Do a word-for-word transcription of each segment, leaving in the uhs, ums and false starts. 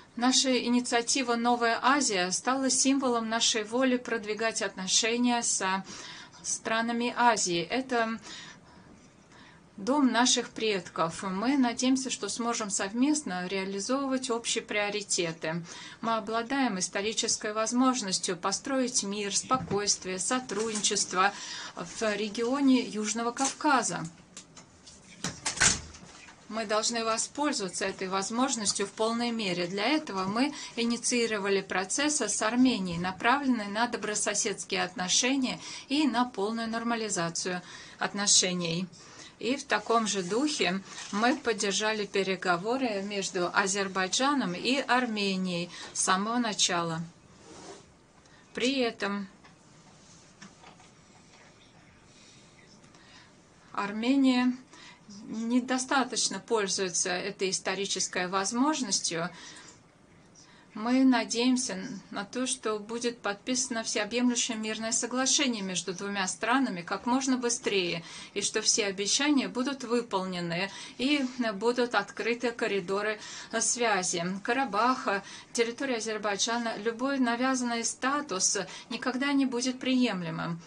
Наша инициатива «Новая Азия» стала символом нашей воли продвигать отношения со странами Азии. Это дом наших предков. Мы надеемся, что сможем совместно реализовывать общие приоритеты. Мы обладаем исторической возможностью построить мир, спокойствие, сотрудничество в регионе Южного Кавказа. Мы должны воспользоваться этой возможностью в полной мере. Для этого мы инициировали процесс с Арменией, направленный на добрососедские отношения и на полную нормализацию отношений. И в таком же духе мы поддержали переговоры между Азербайджаном и Арменией с самого начала. При этом Армения недостаточно пользуется этой исторической возможностью. Мы надеемся на то, что будет подписано всеобъемлющее мирное соглашение между двумя странами как можно быстрее, и что все обещания будут выполнены, и будут открыты коридоры связи. Карабах, территория Азербайджана, любой навязанный статус никогда не будет приемлемым.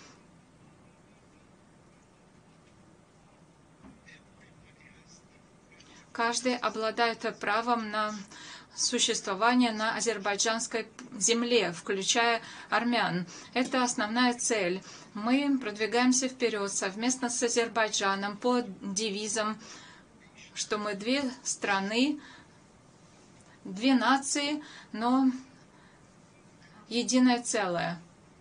Каждый обладает правом на существование на азербайджанской земле, включая армян. Это основная цель. Мы продвигаемся вперед совместно с Азербайджаном под девизом, что мы две страны, две нации, но единое целое.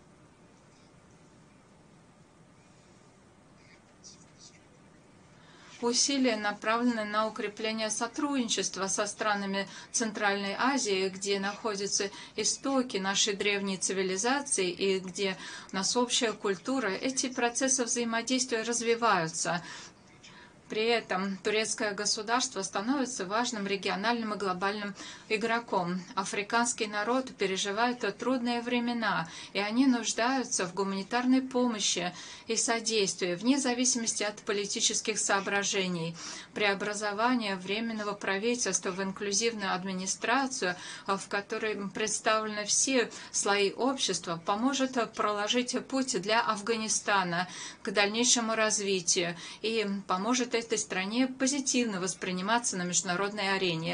Усилия направлены на укрепление сотрудничества со странами Центральной Азии, где находятся истоки нашей древней цивилизации и где у нас общая культура. Эти процессы взаимодействия развиваются. При этом турецкое государство становится важным региональным и глобальным игроком. Африканский народ переживает трудные времена, и они нуждаются в гуманитарной помощи и содействии, вне зависимости от политических соображений. Преобразование Временного правительства в инклюзивную администрацию, в которой представлены все слои общества, поможет проложить путь для Афганистана к дальнейшему развитию и поможет этой стране позитивно восприниматься на международной арене.